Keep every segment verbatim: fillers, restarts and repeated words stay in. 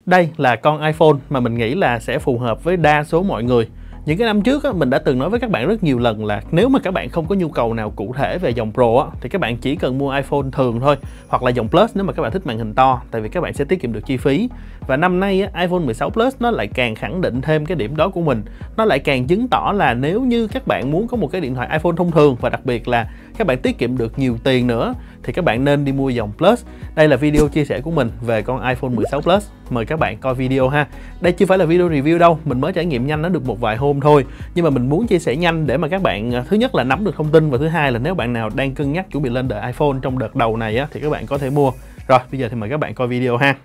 Đây là con iPhone mà mình nghĩ là sẽ phù hợp với đa số mọi người. Những cái năm trước á, mình đã từng nói với các bạn rất nhiều lần là nếu mà các bạn không có nhu cầu nào cụ thể về dòng Pro á, thì các bạn chỉ cần mua iPhone thường thôi, hoặc là dòng Plus nếu mà các bạn thích màn hình to, tại vì các bạn sẽ tiết kiệm được chi phí. Và năm nay á, iPhone mười sáu Plus nó lại càng khẳng định thêm cái điểm đó của mình. Nó lại càng chứng tỏ là nếu như các bạn muốn có một cái điện thoại iPhone thông thường, và đặc biệt là các bạn tiết kiệm được nhiều tiền nữa, thì các bạn nên đi mua dòng Plus. Đây là video chia sẻ của mình về con iPhone mười sáu Plus. Mời các bạn coi video ha. Đây chưa phải là video review đâu, mình mới trải nghiệm nhanh nó được một vài hôm thôi. Nhưng mà mình muốn chia sẻ nhanh để mà các bạn thứ nhất là nắm được thông tin, và thứ hai là nếu bạn nào đang cân nhắc chuẩn bị lên đời iPhone trong đợt đầu này á, thì các bạn có thể mua. Rồi, bây giờ thì mời các bạn coi video ha.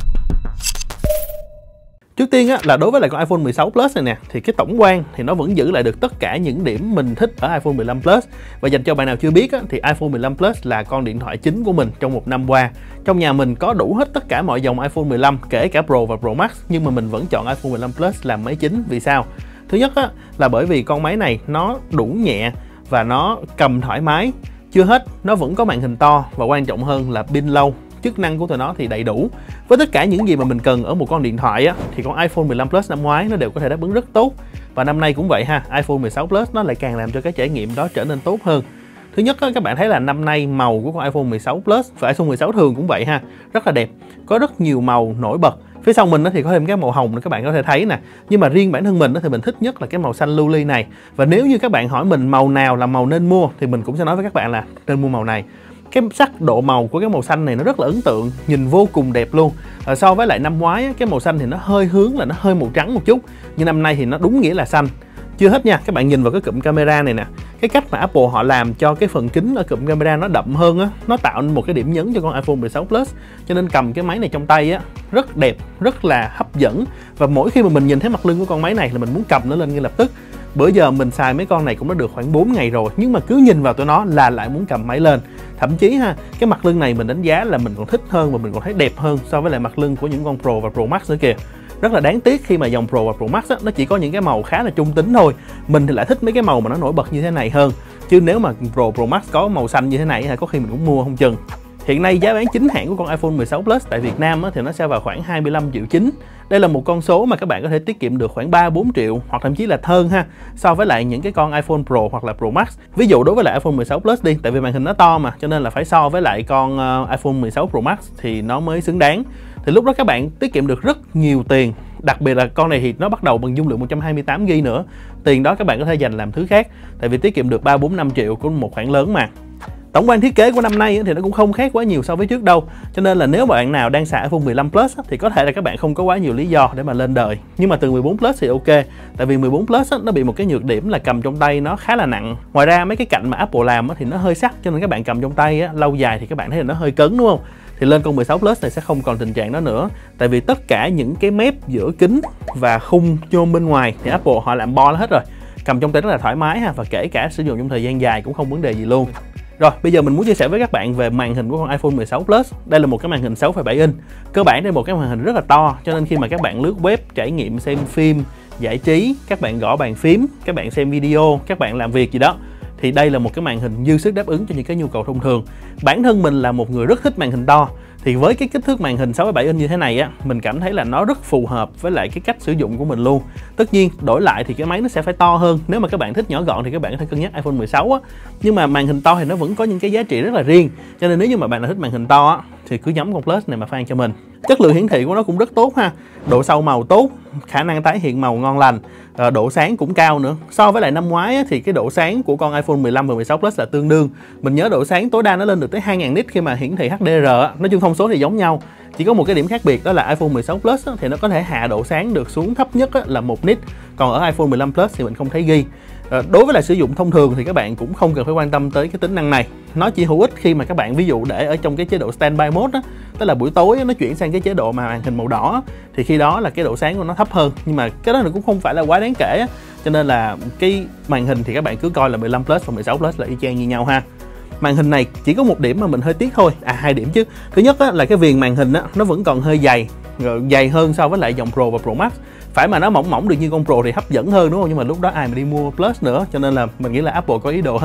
Trước tiên á, là đối với lại con iPhone mười sáu Plus này nè, thì cái tổng quan thì nó vẫn giữ lại được tất cả những điểm mình thích ở iPhone mười lăm Plus. Và dành cho bạn nào chưa biết á, thì iPhone mười lăm Plus là con điện thoại chính của mình trong một năm qua. Trong nhà mình có đủ hết tất cả mọi dòng iPhone mười lăm, kể cả Pro và Pro Max, nhưng mà mình vẫn chọn iPhone mười lăm Plus làm máy chính. Vì sao? Thứ nhất á, là bởi vì con máy này nó đủ nhẹ và nó cầm thoải mái. Chưa hết, nó vẫn có màn hình to, và quan trọng hơn là pin lâu. Chức năng của tụi nó thì đầy đủ. Với tất cả những gì mà mình cần ở một con điện thoại á, thì con iPhone mười lăm Plus năm ngoái nó đều có thể đáp ứng rất tốt. Và năm nay cũng vậy ha, iPhone mười sáu Plus nó lại càng làm cho cái trải nghiệm đó trở nên tốt hơn. Thứ nhất á, các bạn thấy là năm nay màu của con iPhone mười sáu Plus và iPhone mười sáu thường cũng vậy ha, rất là đẹp. Có rất nhiều màu nổi bật. Phía sau mình thì có thêm cái màu hồng nữa, các bạn có thể thấy nè. Nhưng mà riêng bản thân mình thì mình thích nhất là cái màu xanh lưu ly này. Và nếu như các bạn hỏi mình màu nào là màu nên mua, thì mình cũng sẽ nói với các bạn là nên mua màu này. Cái sắc độ màu của cái màu xanh này nó rất là ấn tượng, nhìn vô cùng đẹp luôn. À, so với lại năm ngoái cái màu xanh thì nó hơi hướng là nó hơi màu trắng một chút, nhưng năm nay thì nó đúng nghĩa là xanh. Chưa hết nha, các bạn nhìn vào cái cụm camera này nè. Cái cách mà Apple họ làm cho cái phần kính ở cụm camera nó đậm hơn á, nó tạo nên một cái điểm nhấn cho con iPhone mười sáu Plus. Cho nên cầm cái máy này trong tay á, rất đẹp, rất là hấp dẫn. Và mỗi khi mà mình nhìn thấy mặt lưng của con máy này là mình muốn cầm nó lên ngay lập tức. Bữa giờ mình xài mấy con này cũng đã được khoảng bốn ngày rồi, nhưng mà cứ nhìn vào tụi nó là lại muốn cầm máy lên. Thậm chí ha, cái mặt lưng này mình đánh giá là mình còn thích hơn và mình còn thấy đẹp hơn so với lại mặt lưng của những con Pro và Pro Max nữa kìa. Rất là đáng tiếc khi mà dòng Pro và Pro Max á, nó chỉ có những cái màu khá là trung tính thôi. Mình thì lại thích mấy cái màu mà nó nổi bật như thế này hơn. Chứ nếu mà Pro Pro Max có màu xanh như thế này thì có khi mình cũng mua không chừng. Hiện nay giá bán chính hãng của con iPhone mười sáu Plus tại Việt Nam á, thì nó sẽ vào khoảng hai mươi lăm triệu chín. Đây là một con số mà các bạn có thể tiết kiệm được khoảng ba bốn triệu hoặc thậm chí là hơn ha, so với lại những cái con iPhone Pro hoặc là Pro Max. Ví dụ đối với lại iPhone mười sáu Plus đi, tại vì màn hình nó to mà, cho nên là phải so với lại con uh, iPhone mười sáu Pro Max thì nó mới xứng đáng. Thì lúc đó các bạn tiết kiệm được rất nhiều tiền. Đặc biệt là con này thì nó bắt đầu bằng dung lượng một trăm hai mươi tám gi ga bai nữa. Tiền đó các bạn có thể dành làm thứ khác, tại vì tiết kiệm được ba bốn năm triệu cũng một khoản lớn mà. Tổng quan thiết kế của năm nay thì nó cũng không khác quá nhiều so với trước đâu. Cho nên là nếu bạn nào đang xài iPhone mười lăm Plus thì có thể là các bạn không có quá nhiều lý do để mà lên đời. Nhưng mà từ mười bốn Plus thì ok. Tại vì mười bốn Plus nó bị một cái nhược điểm là cầm trong tay nó khá là nặng. Ngoài ra mấy cái cạnh mà Apple làm thì nó hơi sắc, cho nên các bạn cầm trong tay lâu dài thì các bạn thấy là nó hơi cứng, đúng không? Thì lên con mười sáu Plus này sẽ không còn tình trạng đó nữa. Tại vì tất cả những cái mép giữa kính và khung nhôm bên ngoài thì Apple họ làm bo hết rồi. Cầm trong tay rất là thoải mái ha, và kể cả sử dụng trong thời gian dài cũng không vấn đề gì luôn. Rồi, bây giờ mình muốn chia sẻ với các bạn về màn hình của con iPhone mười sáu Plus. Đây là một cái màn hình sáu phẩy bảy inch. Cơ bản đây là một cái màn hình rất là to, cho nên khi mà các bạn lướt web, trải nghiệm xem phim, giải trí, các bạn gõ bàn phím, các bạn xem video, các bạn làm việc gì đó, thì đây là một cái màn hình dư sức đáp ứng cho những cái nhu cầu thông thường. Bản thân mình là một người rất thích màn hình to, thì với cái kích thước màn hình sáu phẩy bảy inch như thế này á, mình cảm thấy là nó rất phù hợp với lại cái cách sử dụng của mình luôn. Tất nhiên đổi lại thì cái máy nó sẽ phải to hơn. Nếu mà các bạn thích nhỏ gọn thì các bạn có thể cân nhắc iPhone mười sáu á. Nhưng mà màn hình to thì nó vẫn có những cái giá trị rất là riêng. Cho nên nếu như mà bạn nào thích màn hình to á, thì cứ nhắm con Plus này mà fan cho mình. Chất lượng hiển thị của nó cũng rất tốt ha. Độ sâu màu tốt, khả năng tái hiện màu ngon lành, độ sáng cũng cao nữa. So với lại năm ngoái á, thì cái độ sáng của con iPhone mười lăm và mười sáu Plus là tương đương. Mình nhớ độ sáng tối đa nó lên được tới hai nghìn nit khi mà hiển thị H D R á. Nói chung thông số thì giống nhau. Chỉ có một cái điểm khác biệt đó là iPhone mười sáu Plus á, thì nó có thể hạ độ sáng được xuống thấp nhất á, là một nit. Còn ở iPhone mười lăm Plus thì mình không thấy ghi. Đối với lại sử dụng thông thường thì các bạn cũng không cần phải quan tâm tới cái tính năng này. Nó chỉ hữu ích khi mà các bạn ví dụ để ở trong cái chế độ standby mode á, tức là buổi tối á, nó chuyển sang cái chế độ mà màn hình màu đỏ, thì khi đó là cái độ sáng của nó thấp hơn. Nhưng mà cái đó cũng không phải là quá đáng kể á. Cho nên là cái màn hình thì các bạn cứ coi là mười lăm Plus và mười sáu Plus là y chang như nhau ha. Màn hình này chỉ có một điểm mà mình hơi tiếc thôi, à hai điểm chứ. Thứ nhất á, là cái viền màn hình á, nó vẫn còn hơi dày, dày hơn so với lại dòng Pro và Pro Max. Phải mà nó mỏng mỏng được như con Pro thì hấp dẫn hơn, đúng không? Nhưng mà lúc đó ai mà đi mua Plus nữa, cho nên là mình nghĩ là Apple có ý đồ hết.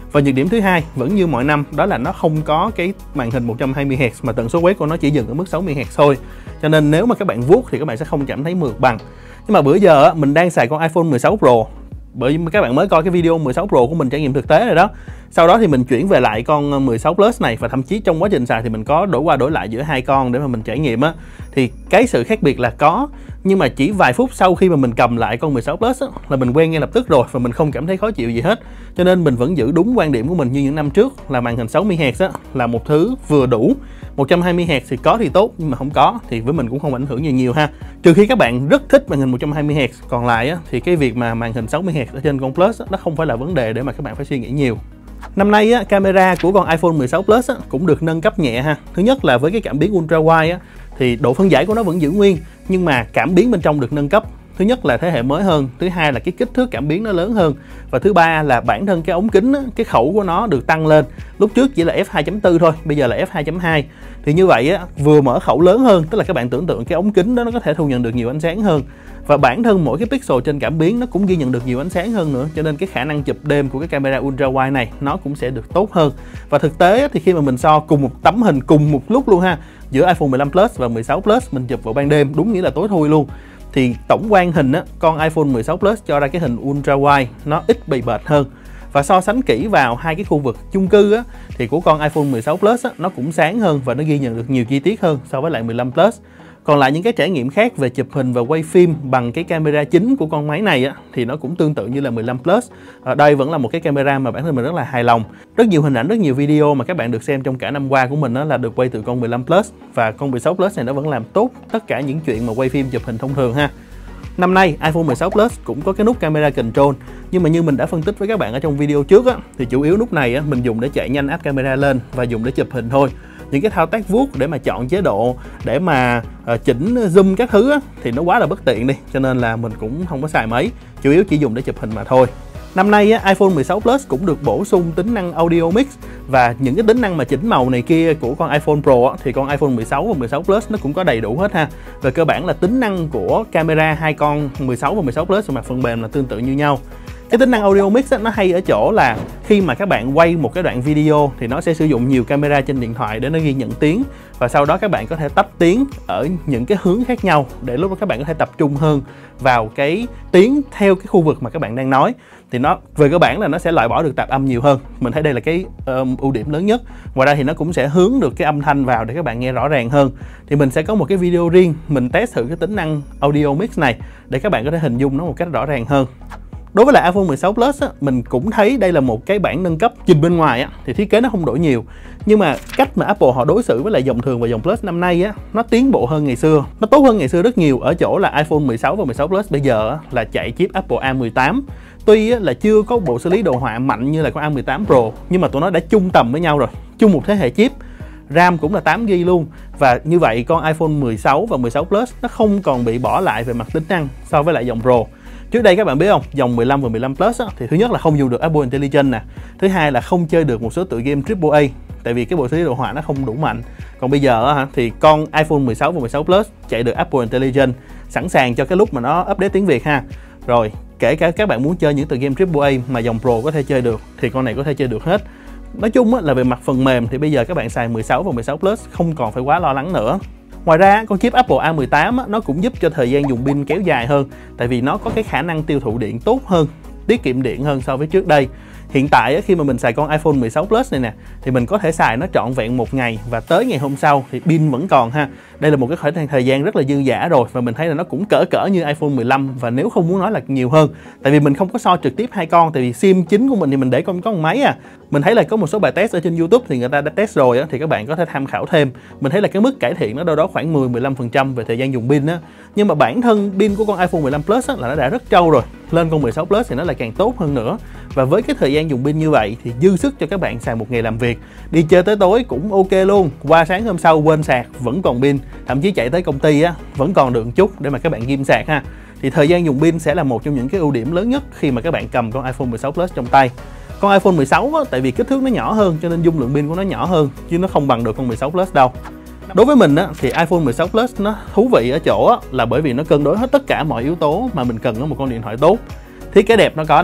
Và nhược điểm thứ hai vẫn như mọi năm, đó là nó không có cái màn hình một trăm hai mươi héc mà tần số quét của nó chỉ dừng ở mức sáu mươi héc thôi. Cho nên nếu mà các bạn vuốt thì các bạn sẽ không cảm thấy mượt bằng. Nhưng mà bữa giờ mình đang xài con iPhone mười sáu Pro, bởi vì các bạn mới coi cái video mười sáu Pro của mình trải nghiệm thực tế rồi đó. Sau đó thì mình chuyển về lại con mười sáu Plus này, và thậm chí trong quá trình xài thì mình có đổi qua đổi lại giữa hai con để mà mình trải nghiệm á. Thì cái sự khác biệt là có, nhưng mà chỉ vài phút sau khi mà mình cầm lại con mười sáu Plus á, là mình quen ngay lập tức rồi và mình không cảm thấy khó chịu gì hết. Cho nên mình vẫn giữ đúng quan điểm của mình như những năm trước, là màn hình sáu mươi héc á là một thứ vừa đủ. một trăm hai mươi héc thì có thì tốt, nhưng mà không có thì với mình cũng không ảnh hưởng nhiều nhiều ha. Trừ khi các bạn rất thích màn hình một trăm hai mươi héc, còn lại á, thì cái việc mà màn hình sáu mươi héc ở trên con Plus á, nó không phải là vấn đề để mà các bạn phải suy nghĩ nhiều. Năm nay á, camera của con iPhone mười sáu Plus á, cũng được nâng cấp nhẹ ha. Thứ nhất là với cái cảm biến ultra wide á, thì độ phân giải của nó vẫn giữ nguyên, nhưng mà cảm biến bên trong được nâng cấp. Thứ nhất là thế hệ mới hơn, thứ hai là cái kích thước cảm biến nó lớn hơn, và thứ ba là bản thân cái ống kính á, cái khẩu của nó được tăng lên. Lúc trước chỉ là f hai chấm bốn thôi, bây giờ là f hai chấm hai. Thì như vậy á, vừa mở khẩu lớn hơn, tức là các bạn tưởng tượng cái ống kính đó nó có thể thu nhận được nhiều ánh sáng hơn. Và bản thân mỗi cái pixel trên cảm biến nó cũng ghi nhận được nhiều ánh sáng hơn nữa, cho nên cái khả năng chụp đêm của cái camera ultra wide này nó cũng sẽ được tốt hơn. Và thực tế thì khi mà mình so cùng một tấm hình cùng một lúc luôn ha, giữa iPhone mười lăm Plus và mười sáu Plus, mình chụp vào ban đêm đúng nghĩa là tối thui luôn, thì tổng quan hình á, con iPhone mười sáu Plus cho ra cái hình ultra wide nó ít bị bệt hơn. Và so sánh kỹ vào hai cái khu vực chung cư á, thì của con iPhone mười sáu Plus á, nó cũng sáng hơn và nó ghi nhận được nhiều chi tiết hơn so với lại mười lăm Plus. Còn lại những cái trải nghiệm khác về chụp hình và quay phim bằng cái camera chính của con máy này á, thì nó cũng tương tự như là mười lăm Plus. Ở đây vẫn là một cái camera mà bản thân mình rất là hài lòng. Rất nhiều hình ảnh, rất nhiều video mà các bạn được xem trong cả năm qua của mình á, là được quay từ con mười lăm Plus. Và con mười sáu Plus này nó vẫn làm tốt tất cả những chuyện mà quay phim chụp hình thông thường ha. Năm nay iPhone mười sáu Plus cũng có cái nút camera control, nhưng mà như mình đã phân tích với các bạn ở trong video trước á, thì chủ yếu nút này á, mình dùng để chạy nhanh app camera lên và dùng để chụp hình thôi. Những cái thao tác vuốt để mà chọn chế độ, để mà uh, chỉnh zoom các thứ á, thì nó quá là bất tiện đi, cho nên là mình cũng không có xài mấy, chủ yếu chỉ dùng để chụp hình mà thôi. Năm nay á, iPhone mười sáu Plus cũng được bổ sung tính năng Audio Mix, và những cái tính năng mà chỉnh màu này kia của con iPhone Pro á, thì con iPhone mười sáu và mười sáu Plus nó cũng có đầy đủ hết ha. Về cơ bản là tính năng của camera hai con mười sáu và mười sáu Plus về mặt phần mềm là tương tự như nhau. Cái tính năng Audio Mix á, nó hay ở chỗ là khi mà các bạn quay một cái đoạn video thì nó sẽ sử dụng nhiều camera trên điện thoại để nó ghi nhận tiếng, và sau đó các bạn có thể tách tiếng ở những cái hướng khác nhau để lúc đó các bạn có thể tập trung hơn vào cái tiếng theo cái khu vực mà các bạn đang nói. Thì nó về cơ bản là nó sẽ loại bỏ được tạp âm nhiều hơn. Mình thấy đây là cái um, ưu điểm lớn nhất. Ngoài ra thì nó cũng sẽ hướng được cái âm thanh vào để các bạn nghe rõ ràng hơn. Thì mình sẽ có một cái video riêng mình test thử cái tính năng Audio Mix này để các bạn có thể hình dung nó một cách rõ ràng hơn. Đối với lại iPhone mười sáu Plus á, mình cũng thấy đây là một cái bản nâng cấp. Nhìn bên ngoài á, thì thiết kế nó không đổi nhiều, nhưng mà cách mà Apple họ đối xử với lại dòng thường và dòng Plus năm nay á, nó tiến bộ hơn ngày xưa, nó tốt hơn ngày xưa rất nhiều, ở chỗ là iPhone mười sáu và mười sáu Plus bây giờ á, là chạy chip Apple A mười tám. Tuy á, là chưa có bộ xử lý đồ họa mạnh như là con A mười tám Pro, nhưng mà tụi nó đã chung tầm với nhau rồi, chung một thế hệ chip. RAM cũng là tám gi ga bai luôn, và như vậy con iPhone mười sáu và mười sáu Plus nó không còn bị bỏ lại về mặt tính năng so với lại dòng Pro. Trước đây các bạn biết không, dòng mười lăm và mười lăm Plus á, thì thứ nhất là không dùng được Apple Intelligence nè, thứ hai là không chơi được một số tựa game triple A, tại vì cái bộ xử lý đồ họa nó không đủ mạnh. Còn bây giờ á, thì con iPhone mười sáu và mười sáu Plus chạy được Apple Intelligence, sẵn sàng cho cái lúc mà nó update tiếng Việt ha. Rồi kể cả các bạn muốn chơi những tựa game triple A mà dòng Pro có thể chơi được thì con này có thể chơi được hết. Nói chung á, là về mặt phần mềm thì bây giờ các bạn xài mười sáu và mười sáu Plus không còn phải quá lo lắng nữa. Ngoài ra con chip Apple A mười tám á, nó cũng giúp cho thời gian dùng pin kéo dài hơn, tại vì nó có cái khả năng tiêu thụ điện tốt hơn, tiết kiệm điện hơn so với trước đây. Hiện tại á, khi mà mình xài con iPhone mười sáu Plus này nè, thì mình có thể xài nó trọn vẹn một ngày và tới ngày hôm sau thì pin vẫn còn ha. Đây là một cái khoảng thời gian rất là dư dả rồi, và mình thấy là nó cũng cỡ cỡ như iPhone mười lăm, và nếu không muốn nói là nhiều hơn. Tại vì mình không có so trực tiếp hai con, tại vì sim chính của mình thì mình để con có một máy à. Mình thấy là có một số bài test ở trên YouTube thì người ta đã test rồi á, thì các bạn có thể tham khảo thêm. Mình thấy là cái mức cải thiện nó đâu đó khoảng mười đến mười lăm phần trăm về thời gian dùng pin á. Nhưng mà bản thân pin của con iPhone mười lăm Plus á, là nó đã rất trâu rồi. Lên con mười sáu Plus thì nó lại càng tốt hơn nữa. Và với cái thời gian dùng pin như vậy thì dư sức cho các bạn xài một ngày làm việc. Đi chơi tới tối cũng ok luôn. Qua sáng hôm sau quên sạc vẫn còn pin. Thậm chí chạy tới công ty á, vẫn còn được chút để mà các bạn ghim sạc ha. Thì thời gian dùng pin sẽ là một trong những cái ưu điểm lớn nhất khi mà các bạn cầm con iPhone mười sáu Plus trong tay. Con iPhone mười sáu á, tại vì kích thước nó nhỏ hơn cho nên dung lượng pin của nó nhỏ hơn, chứ nó không bằng được con mười sáu Plus đâu. Đối với mình á, thì iPhone mười sáu Plus nó thú vị ở chỗ á, là bởi vì nó cân đối hết tất cả mọi yếu tố mà mình cần ở một con điện thoại tốt. Thiết kế đẹp nó có nè,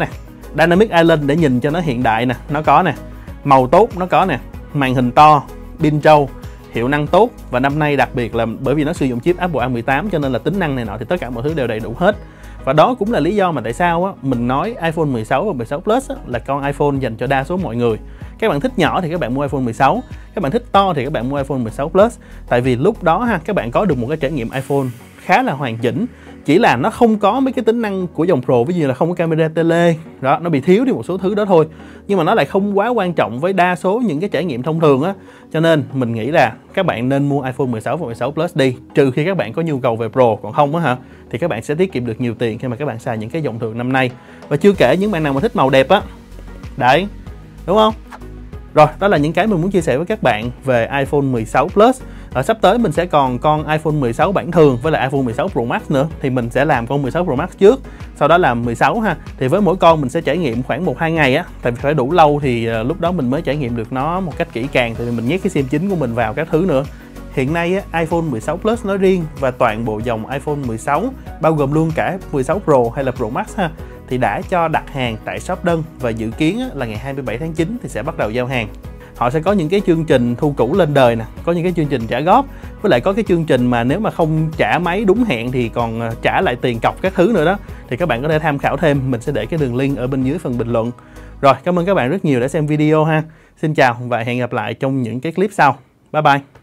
Dynamic Island để nhìn cho nó hiện đại nè, nó có nè. Màu tốt nó có nè, màn hình to, pin trâu, hiệu năng tốt, và năm nay đặc biệt là bởi vì nó sử dụng chip Apple A mười tám cho nên là tính năng này nọ thì tất cả mọi thứ đều đầy đủ hết. Và đó cũng là lý do mà tại sao á, mình nói iPhone mười sáu và mười sáu Plus á, là con iPhone dành cho đa số mọi người. Các bạn thích nhỏ thì các bạn mua iPhone mười sáu, các bạn thích to thì các bạn mua iPhone mười sáu Plus. Tại vì lúc đó ha, các bạn có được một cái trải nghiệm iPhone khá là hoàn chỉnh. Chỉ là nó không có mấy cái tính năng của dòng Pro, ví dụ là không có camera tele, đó, nó bị thiếu đi một số thứ đó thôi. Nhưng mà nó lại không quá quan trọng với đa số những cái trải nghiệm thông thường á. Cho nên mình nghĩ là các bạn nên mua iPhone mười sáu và mười sáu Plus đi, trừ khi các bạn có nhu cầu về Pro, còn không á hả thì các bạn sẽ tiết kiệm được nhiều tiền khi mà các bạn xài những cái dòng thường năm nay. Và chưa kể những bạn nào mà thích màu đẹp á. Đấy, đúng không? Rồi, đó là những cái mình muốn chia sẻ với các bạn về iPhone mười sáu Plus. Ở sắp tới mình sẽ còn con iPhone mười sáu bản thường với lại iPhone mười sáu Pro Max nữa. Thì mình sẽ làm con mười sáu Pro Max trước, sau đó làm mười sáu ha. Thì với mỗi con mình sẽ trải nghiệm khoảng một hai ngày á. Tại vì phải đủ lâu thì uh, lúc đó mình mới trải nghiệm được nó một cách kỹ càng. Tại vì mình nhét cái sim chính của mình vào các thứ nữa. Hiện nay á, iPhone mười sáu Plus nói riêng và toàn bộ dòng iPhone mười sáu, bao gồm luôn cả mười sáu Pro hay là Pro Max ha, thì đã cho đặt hàng tại shop đơn, và dự kiến á, là ngày hai mươi bảy tháng chín thì sẽ bắt đầu giao hàng. Họ sẽ có những cái chương trình thu cũ lên đời nè, có những cái chương trình trả góp, với lại có cái chương trình mà nếu mà không trả máy đúng hẹn thì còn trả lại tiền cọc các thứ nữa đó. Thì các bạn có thể tham khảo thêm, mình sẽ để cái đường link ở bên dưới phần bình luận. Rồi, cảm ơn các bạn rất nhiều đã xem video ha. Xin chào và hẹn gặp lại trong những cái clip sau. Bye bye.